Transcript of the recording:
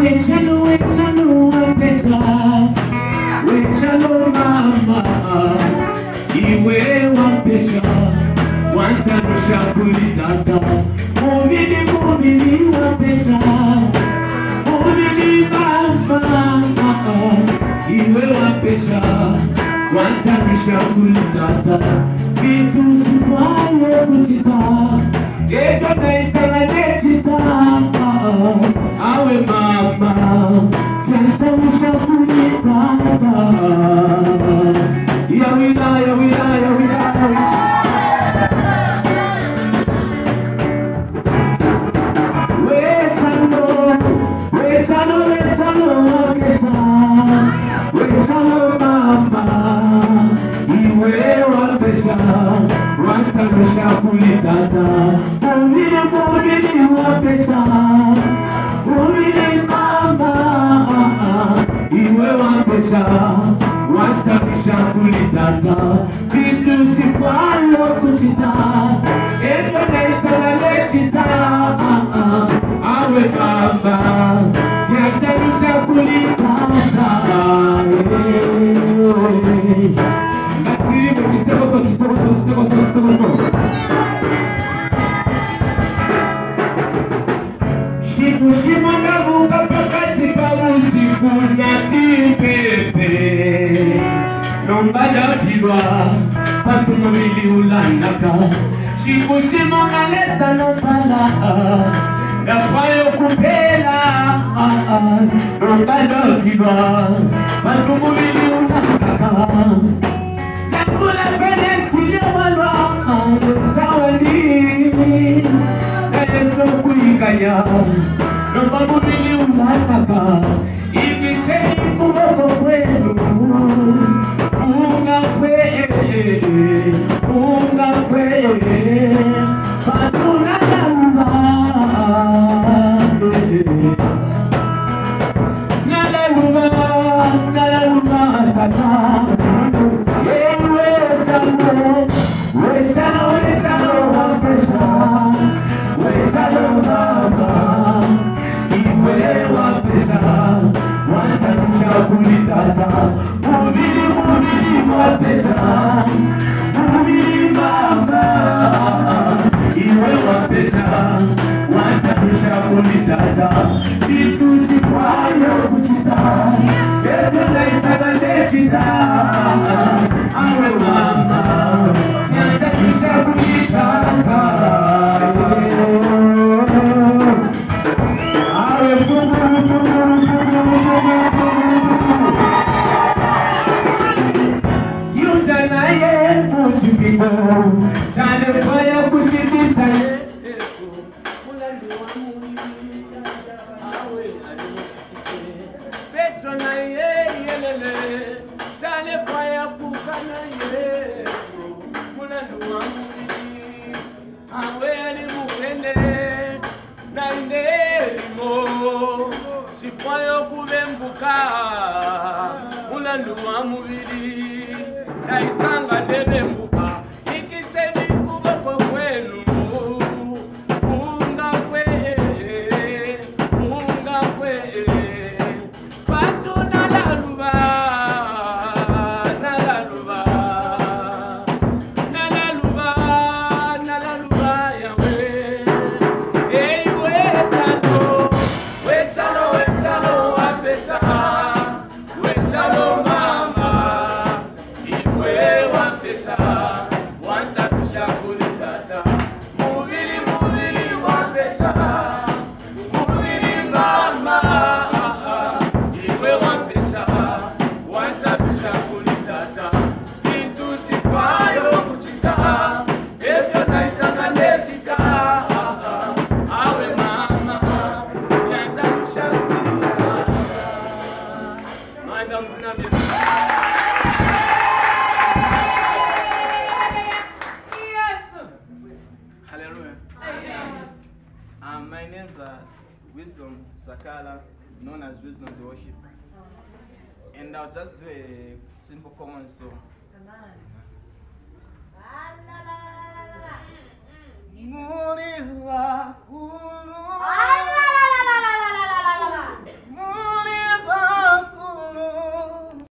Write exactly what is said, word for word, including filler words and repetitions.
Chalo, Chalo, Pesa, Chalo, Mama, Iwe, Pesa, Wanta, Shakulitata, Mumini, Mumini, Pesa, Mumini, Mama, Iwe, Pesa, Wanta, Shakulitata, Vitu, Supayo, Kutita, Edo, Naitana, Netita, Awe mama, kanta ushakulitata. Yawina, yawina, yawina, yawina. Wechalo, wechalo, wechalo, kesa. Wechalo mama, iwe wapesa. Wanta ushakulitata. Mumini, mumini wapesa. Mumini mama, iwe wapesa, wanta kushakulitata, vitu sifalo kusita, eto naisana lechita, awe mama, yanta kushakulitata. Natiri mekisteko, kisteko, kisteko, kisteko, kisteko. Shiku shimanga buka pakati pamusiku natipepe Nombada tiba patu mamili ulanaka Shiku shimanga lesa nombala Nafayo kupela Nombada tiba patu mamili ulanaka Nakula pene siya walwa Sawali Yeso kuikanya Nomba mubili umataka Ikisheni kuboko kwenu Unga kwe Unga kwe Patuna lamba Nala luba Nala luba tata Yewe chalo Wechalo wechalo wapesa Wechalo mama, iwe wapesa, wanta kushakulitata. Mumini, mumini wapesa, mumini mama, iwe wapesa, wanta kushakulitata. Vitu sifwayo kuchita, eto naisana lechita, awe mama, wanta kushakulitata. Chale faya kusitisha yesu Mulandi wa muli Awe alimusikise Petro na ye yelele Chale faya kukana yesu Mulandi wa muli Awe alimukende Na indelimo Sifayo kubembuka Mulandi wa muli Na isanga debembuka known as Wisdom to Worship. And I'll just do a simple common song.